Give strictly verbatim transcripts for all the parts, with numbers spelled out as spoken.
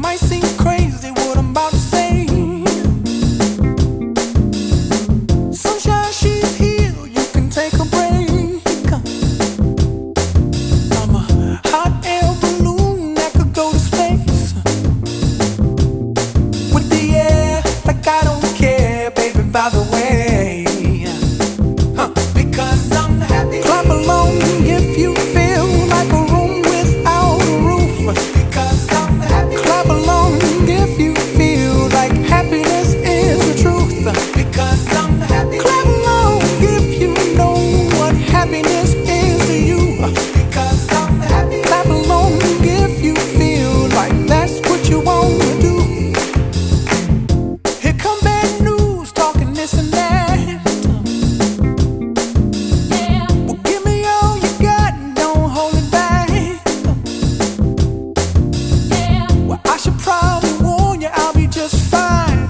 might seem crazy what I'm about to say. Sunshine, she's here, you can take a break. I'm a hot air balloon that could go to space with the air, like I don't care, baby, by the way. Huh. Because I'm happy. Clap along if you feel like a room without a roof. Because I'm happy. Clap along if you feel like happiness is the truth. Because I'm happy. Clap along if you know what happiness is to you. Because I'm happy. Clap along if you feel like that's what you want to do. Here come bad news, talking this and that. Yeah. Well, give me all you got and don't hold it back. Yeah. Well, I should probably warn you, I'll be just fine.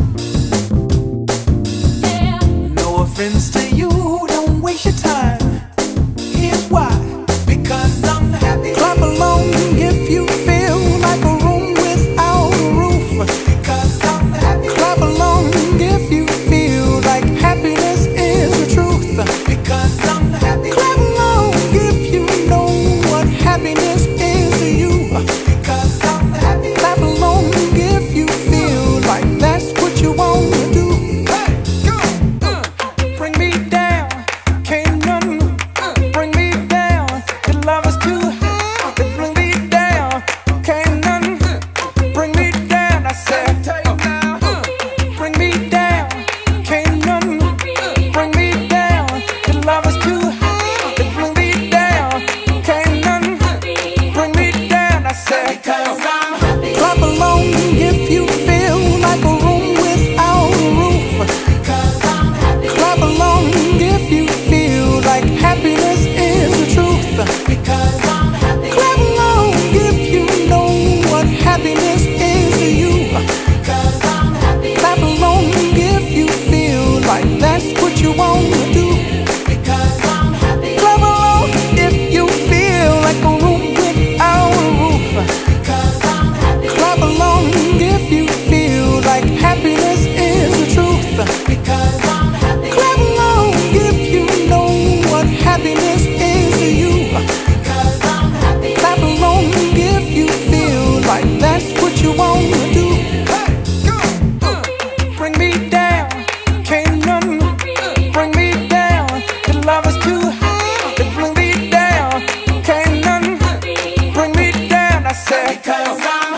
Yeah. No offense to you, don't waste your time. Here's why. Because I'm happy. Clap along if you feel like a room without a roof. Because I'm happy. Clap along if you feel like happiness is the truth. Because I'm happy. Clap along if you know what happiness is to you. Because I'm happy. Clap along if you feel like that's what you want to do. Hey, go, uh, bring me down, can't nothing bring me down. Your love is too high, to bring me down, can't nothing bring me down. I said, uh, bring me down, can't nothing bring me down. Your love is too high, to bring me down, can't nothing bring me down. I said, because I'm happy. Clap along if you feel like a room without a roof. Because I'm happy. Clap along if you feel like happiness is the truth. Because I'm happy. Clap along if you know what happiness is to you. Because I'm happy. Clap along if you feel like that's what you want to do. Because I'm happy. Clap along if you feel like a room without a roof. Because I'm happy. Clap along if you feel like happiness is the truth. Because I'm happy. Clap along if you know what happiness is to you. Because I'm happy. Clap along if you feel like that's what you want to do. Hey, go, uh, bring me down, can't nothing bring me down. Your love is too high, to bring me down, can't nothing bring me down. I said, because I'm